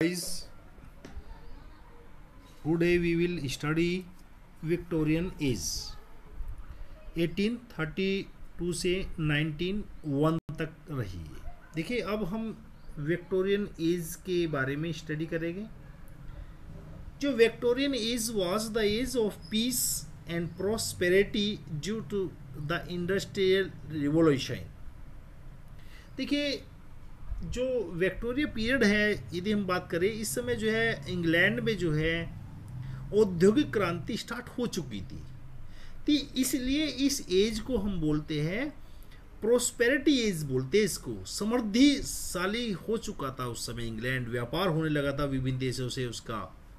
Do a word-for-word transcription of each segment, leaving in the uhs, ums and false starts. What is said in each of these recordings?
Guys, today we will study Victorian age अठारह सौ बत्तीस से उन्नीस सौ एक तक रही है। देखिए, अब हम विक्टोरियन एज के बारे में स्टडी करेंगे। जो Victorian age was the age of peace and prosperity due to the industrial revolution. देखिए, जो विक्टोरिया पीरियड है, यदि हम बात करें, इस समय जो है इंग्लैंड में जो है औद्योगिक क्रांति स्टार्ट हो चुकी थी। तो इसलिए इस एज को हम बोलते हैं प्रोस्पेरिटी एज बोलते हैं इसको। समृद्धिशाली हो चुका था उस समय इंग्लैंड, व्यापार होने लगा था विभिन्न देशों से उसका।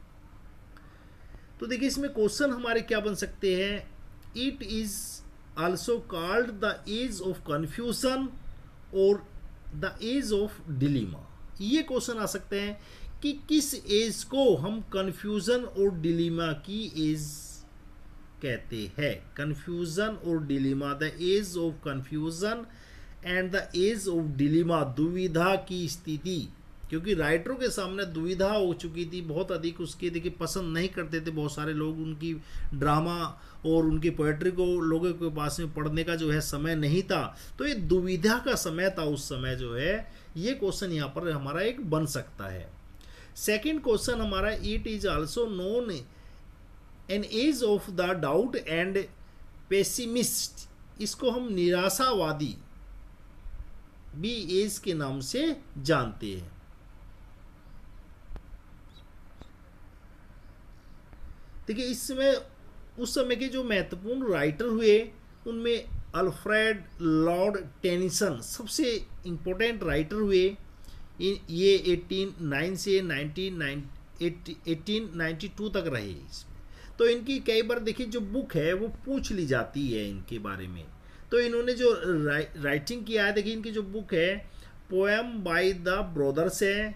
तो देखिए, इसमें क्वेश्चन हमारे क्या बन सकते हैं। It is also called the age of confusion और द एज ऑफ डिलीमा। ये क्वेश्चन आ सकते हैं कि किस एज को हम कंफ्यूजन और डिलीमा की एज कहते हैं। कंफ्यूजन और dilemma, the age of confusion and the age of dilemma, दुविधा की स्थिति। क्योंकि राइटरों के सामने दुविधा हो चुकी थी बहुत अधिक, उसके देखिए पसंद नहीं करते थे बहुत सारे लोग उनकी ड्रामा और उनकी पोएट्री को। लोगों के पास में पढ़ने का जो है समय नहीं था, तो ये दुविधा का समय था उस समय जो है। ये क्वेश्चन यहाँ पर हमारा एक बन सकता है। सेकंड क्वेश्चन हमारा, it is also known an age of the doubt and pessimist. इसको हम निराशावादी भी एज के नाम से जानते हैं। देखिए, इस समय उस समय के जो महत्वपूर्ण राइटर हुए उनमें अल्फ्रेड लॉर्ड टेनिसन सबसे इम्पोर्टेंट राइटर हुए। ये अठारह से अठारह बानवे तक रहे इसमें। तो इनकी कई बार देखिए जो बुक है वो पूछ ली जाती है इनके बारे में। तो इन्होंने जो राइटिंग किया है, देखिए इनकी जो बुक है पोएम बाय द ब्रदर्स है,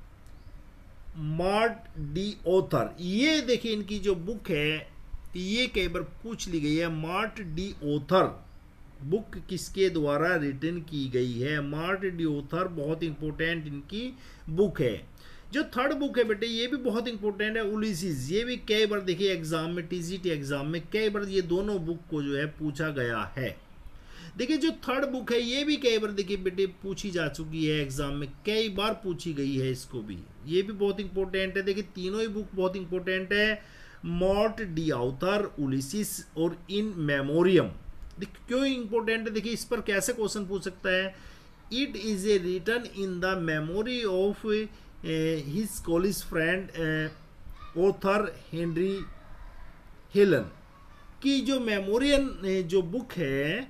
मार्ट डी ऑथर। ये देखिए इनकी जो बुक है ये कई बार पूछ ली गई है। मार्ट डी ऑथर बुक किसके द्वारा रिटन की गई है। मार्ट डी ऑथर बहुत इंपॉर्टेंट इनकी बुक है। जो थर्ड बुक है बेटे ये भी बहुत इंपॉर्टेंट है, उलिसिस। ये भी कई बार देखिए एग्जाम में, टीजीटी एग्जाम में कई बार ये दोनों बुक को जो है पूछा गया है। देखिए, जो थर्ड बुक है ये भी कई बार देखिए बेटे पूछी जा चुकी है एग्जाम में, कई बार पूछी गई है इसको भी। ये भी बहुत इंपॉर्टेंट है। देखिए, तीनों ही बुक बहुत इंपॉर्टेंट है। मॉर्ट डी ऑथर, उलिसिस और इन मेमोरियम। देखिए क्यों इंपॉर्टेंट है, देखिए इस पर कैसे क्वेश्चन पूछ सकता है। It is a written in the memory of his college friend Arthur Henry Hallam. की जो मेमोरियन जो बुक है,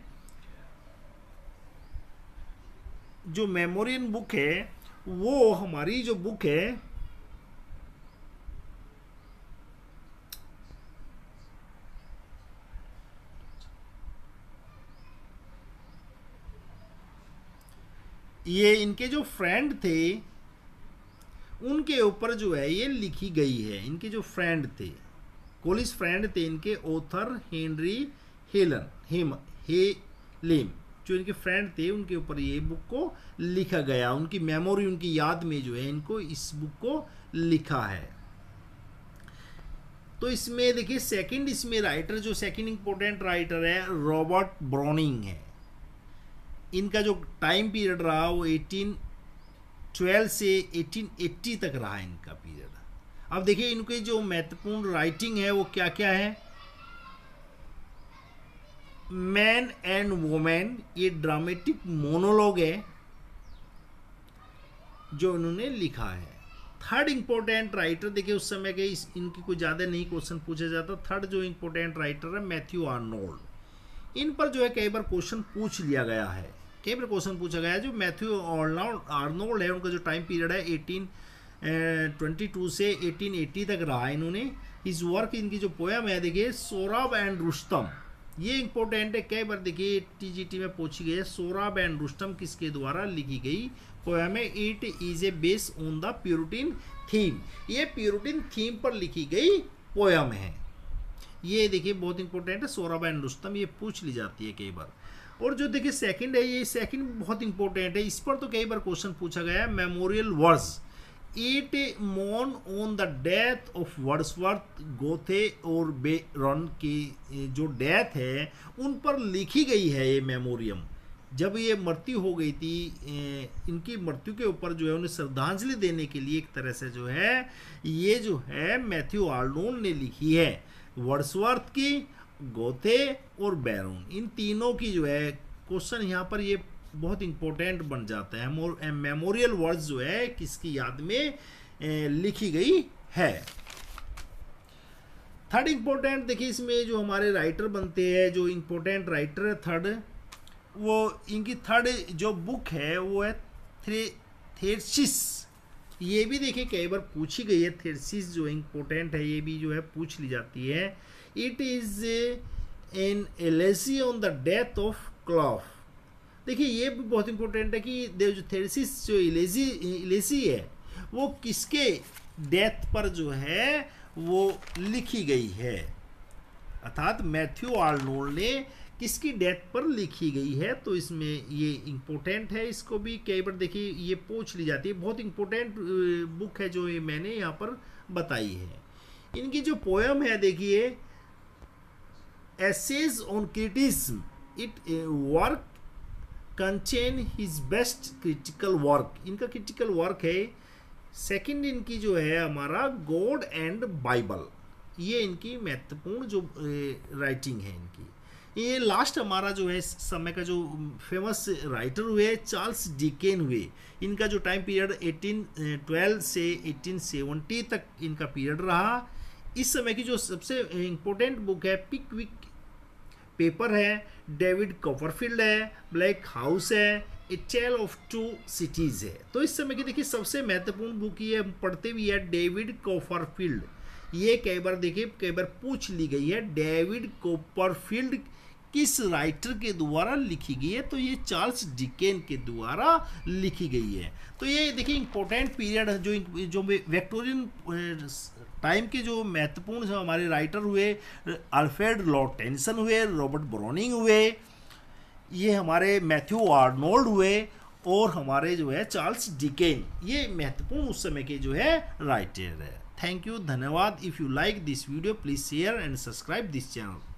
जो मेमोरियन बुक है वो हमारी जो बुक है ये इनके जो फ्रेंड थे उनके ऊपर जो है ये लिखी गई है। इनके जो फ्रेंड थे, कॉलेज फ्रेंड थे इनके, ऑथर हेनरी हेलन हेम हेलेम, जो इनके फ्रेंड थे उनके ऊपर ये बुक को लिखा गया। उनकी मेमोरी, उनकी याद में जो है इनको इस बुक को लिखा है। तो इसमें देखिए सेकंड इसमें राइटर, जो सेकंड इंपॉर्टेंट राइटर है रॉबर्ट ब्राउनिंग है। इनका जो टाइम पीरियड रहा वो अठारह सौ बारह से अठारह सौ अस्सी तक रहा इनका पीरियड। अब देखिए इनके जो महत्वपूर्ण राइटिंग है वो क्या क्या है। मैन एंड वुमेन, ये ड्रामेटिक मोनोलॉग है जो इन्होंने लिखा है। थर्ड इंपॉर्टेंट राइटर, देखिए उस समय के इस इनकी कोई ज़्यादा नहीं क्वेश्चन पूछा जाता। थर्ड जो इंपॉर्टेंट राइटर है मैथ्यू आर्नोल्ड। इन पर जो है कई बार क्वेश्चन पूछ लिया गया है, कई बार क्वेश्चन पूछा गया है। जो मैथ्यू आर्नोल्ड है उनका जो टाइम पीरियड है अठारह सौ बाईस से अठारह सौ अस्सी तक रहा इन्होंने। इस वर्क, इनकी जो पोएम है देखिए सोराब एंड रुस्तम, ये इंपॉर्टेंट है। कई बार देखिए टीजीटी में पूछी गई है। सोराब एंड रुस्तम किसके द्वारा लिखी गई पोएम है। It is a base on the Puritan theme, ये प्यूरिटन थीम पर लिखी गई पोएम है। ये देखिए बहुत इंपॉर्टेंट है, सोराब एंड रुस्तम, ये पूछ ली जाती है कई बार। और जो देखिए सेकंड है, ये सेकंड बहुत इंपॉर्टेंट है, इस पर तो कई बार क्वेश्चन पूछा गया है। Memorial words, it moan on the death of Wordsworth, Goethe और बेरन की जो डेथ है उन पर लिखी गई है ये मेमोरियम। जब ये मृत्यु हो गई थी, इनकी मृत्यु के ऊपर जो है उन्हें श्रद्धांजलि देने के लिए एक तरह से जो है ये जो है मैथ्यू आर्नोल्ड ने लिखी है। वर्ड्सवर्थ की, गोथे और बैरोन, इन तीनों की जो है क्वेश्चन यहाँ पर ये बहुत इंपॉर्टेंट बन जाता है। मेमोरियल वर्ड्स जो है किसकी याद में ए, लिखी गई है। थर्ड इंपॉर्टेंट देखिए, इसमें जो हमारे राइटर बनते हैं, जो इंपॉर्टेंट राइटर है थर्ड, वो इनकी थर्ड जो बुक है वो है थे थेरसिस। ये भी देखिए कई बार पूछी गई है, थेरसिस जो इंपॉर्टेंट है, ये भी जो है पूछ ली जाती है। It is an elegy on the death of Clough. देखिए ये भी बहुत इंपॉर्टेंट है कि जो थेरसिस जो इलेसी इलेसी है वो किसके डेथ पर जो है वो लिखी गई है, अर्थात मैथ्यू आर्नोल्ड ने किसकी डेथ पर लिखी गई है। तो इसमें ये इंपॉर्टेंट है, इसको भी कई बार देखिए ये पूछ ली जाती है। बहुत इंपॉर्टेंट बुक है जो ये मैंने यहाँ पर बताई है। इनकी जो पोयम है देखिए, essays on criticism, it work contain his best critical work, इनका क्रिटिकल वर्क है। सेकंड इनकी जो है हमारा गॉड एंड बाइबल, ये इनकी महत्वपूर्ण जो राइटिंग है इनकी। ये लास्ट हमारा जो है समय का जो फेमस राइटर हुए चार्ल्स डिकेन हुए। इनका जो टाइम पीरियड एटीन ट्वेल्व से एटीन सेवेंटी तक इनका पीरियड रहा। इस समय की जो सबसे इम्पोर्टेंट बुक है पिकविक पेपर है, डेविड कॉपरफील्ड है, ब्लैक हाउस है, a tale of two cities है। तो इस समय की देखिए सबसे महत्वपूर्ण बुक ये हम पढ़ते भी है डेविड कॉपरफील्ड। ये कई बार देखिए कई बार पूछ ली गई है, डेविड कॉपरफील्ड किस राइटर के द्वारा लिखी गई है, तो ये चार्ल्स डिकेन के द्वारा लिखी गई है। तो ये देखिए इंपॉर्टेंट पीरियड है जो जो विक्टोरियन टाइम के जो महत्वपूर्ण जो हमारे राइटर हुए, अल्फ्रेड लॉर्ड टेनिसन हुए, रॉबर्ट ब्राउनिंग हुए, ये हमारे मैथ्यू आर्नोल्ड हुए और हमारे जो है चार्ल्स डिकेन, ये महत्वपूर्ण उस समय के जो है राइटर है। थैंक यू, धन्यवाद। If you like this video please share and subscribe this channel.